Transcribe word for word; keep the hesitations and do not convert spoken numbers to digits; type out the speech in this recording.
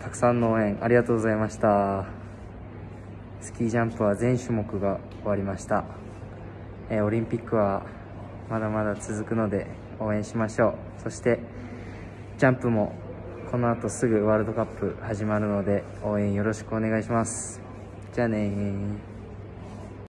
たくさんの応援ありがとうございました。スキージャンプは全種目が終わりました。えー、オリンピックはまだまだ続くので応援しましょう。そしてジャンプもこの後すぐワールドカップ始まるので応援よろしくお願いします。じゃあねー。